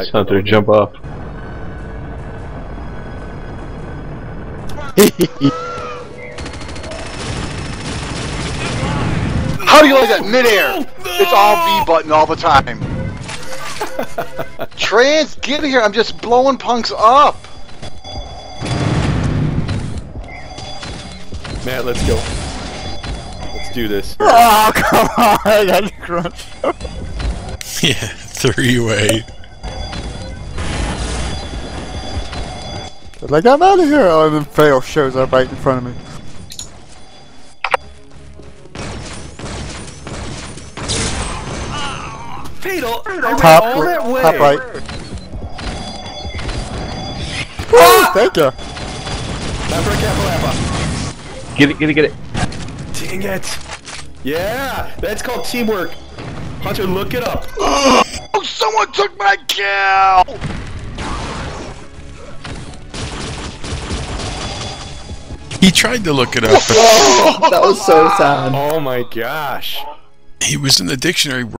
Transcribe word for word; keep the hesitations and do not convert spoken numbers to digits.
back. Hunter, jump off. How do you like that? Midair! It's all B button all the time. Trans, get here! I'm just blowing punks up! Matt, let's go. Let's do this. Oh, come on! I got crunch. Yeah, three-way. Like, I'm out of here! Oh, and then fail shows up right in front of me. Fatal! Top, all that way. top right. Woo! Thank you. Lappa, Kappa, Lappa. Get it, get it, get it. Dang it! Yeah, that's called teamwork. Hunter, look it up. Oh, someone took my kill! He tried to look it up, but Oh, that was so sad. Oh my gosh. he was in the dictionary.